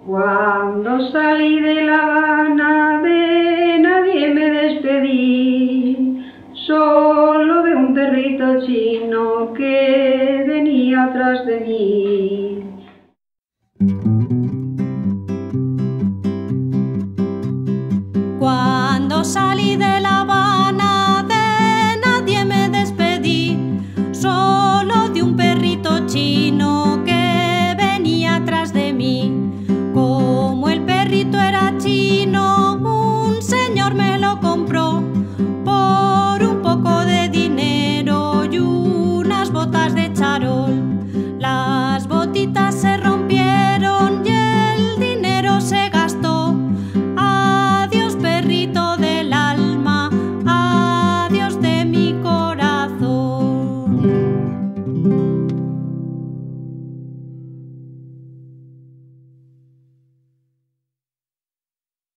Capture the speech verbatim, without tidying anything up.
Cuando salí de La Habana de nadie me despedí, solo de un perrito chino que venía atrás de mí. Cuando salí de